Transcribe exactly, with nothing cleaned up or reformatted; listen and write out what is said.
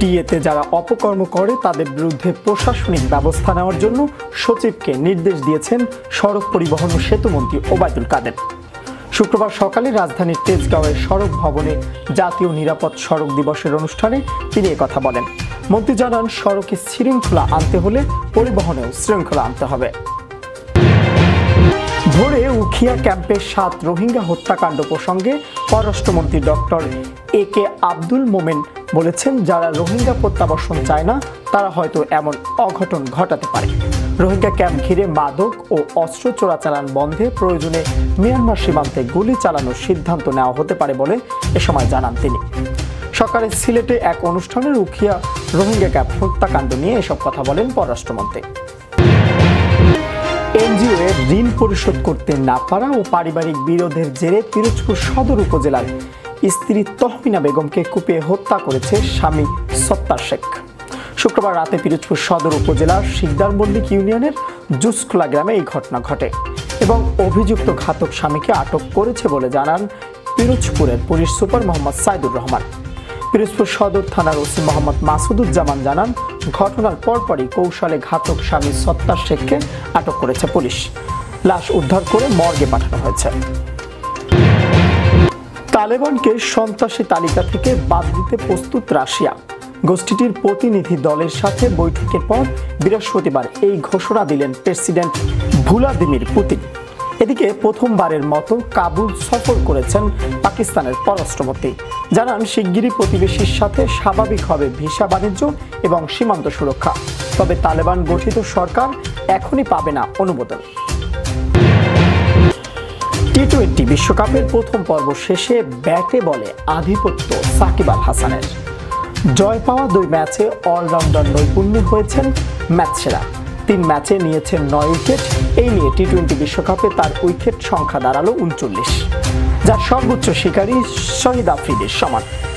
ডিএতে যারা অপকর্ম করে তাদের বিরুদ্ধে প্রশাসনিক ব্যবস্থা নেওয়ার জন্য সচিবকে নির্দেশ দিয়েছেন সড়ক পরিবহন ও সেতুমন্ত্রী ওবায়দুল কাদের। শুক্রবার সকালে রাজধানীর তেজগাঁওয়ের সড়ক ভবনে জাতীয় নিরাপদ সড়ক দিবসের অনুষ্ঠানে তিনি একথা বলেন। মন্ত্রী জানান, সড়কে শৃঙ্খলা আনতে হলে পরিবহনেও শৃঙ্খলা আনতে হবে। ভোরে উখিয়া ক্যাম্পের সাত রোহিঙ্গা হত্যাকাণ্ড প্রসঙ্গে পররাষ্ট্রমন্ত্রী ডক্টর এ কে আব্দুল মোমেন বলেছেন, যারা রোহিঙ্গা প্রত্যাবর্তন চায় না তারা হয়তো এমন অঘটন ঘটাতে পারে। রোহিঙ্গা ক্যাম্প ঘিরে মাদক ও অস্ত্র চোরাচালান বন্ধে প্রয়োজনে মিয়ানমার সীমান্তে গুলি চালানোর সিদ্ধান্ত নেওয়া হতে পারে বলে এ সময় জানান তিনি। সকালে সিলেটে এক অনুষ্ঠানের উখিয়া রোহিঙ্গা ক্যাম্প হত্যাকাণ্ড নিয়ে এসব কথা বলেন পররাষ্ট্রমন্ত্রী। এনজিও এর ঋণ পরিশোধ করতে না পারা ও পারিবারিক বিরোধের জেরে পিরোজপুর সদর উপজেলার স্ত্রী তহমিনা বেগমকে কুপিয়ে হত্যা করেছে স্বামী সত্তার শেখ। শুক্রবার রাতে পিরোজপুর সদর উপজেলার শিকদার মল্লিক ইউনিয়নের জুসখোলা গ্রামে এই ঘটনা ঘটে এবং অভিযুক্ত ঘাতক স্বামীকে আটক করেছে বলে জানান পিরোজপুরের পুলিশ সুপার মোহাম্মদ সাইদুর রহমান। পিরোজপুর সদর থানার ওসি মোহাম্মদ মাসুদুজ্জামান জানান, ঘটনার পরপরই কৌশলে ঘাতক স্বামী সত্তার শেখকে আটক করেছে পুলিশ। লাশ উদ্ধার করে মর্গে পাঠানো হয়েছে। তালেবানকে সন্ত্রাসী তালিকা থেকে বাদ দিতে প্রস্তুত রাশিয়া। গোষ্ঠীটির প্রতিনিধি দলের সাথে বৈঠকের পর বৃহস্পতিবার এই ঘোষণা দিলেন প্রেসিডেন্ট ভ্লাদিমির পুতিন। এদিকে প্রথমবারের মতো কাবুল সফর করেছেন পাকিস্তানের পররাষ্ট্রমন্ত্রী। জানান, শিগগিরই প্রতিবেশীর সাথে স্বাভাবিক হবে ভিসা বাণিজ্য এবং সীমান্ত সুরক্ষা। তবে তালেবান গঠিত সরকার এখনই পাবে না অনুমোদন। টি টোয়েন্টি বিশ্বকাপের প্রথম পর্ব শেষে ব্যাটে বলে আধিপত্য সাকিব আল হাসানের। জয় পাওয়া দুই ম্যাচে অলরাউন্ডার নৈপুণ্য হয়েছেন ম্যাচ সেরা। তিন ম্যাচে নিয়েছেন নয় উইকেট। এই নিয়ে টি টোয়েন্টি বিশ্বকাপে তার উইকেট সংখ্যা দাঁড়ালো উনচল্লিশ, যার সর্বোচ্চ শিকারী শহীদ আফ্রিদির সমান।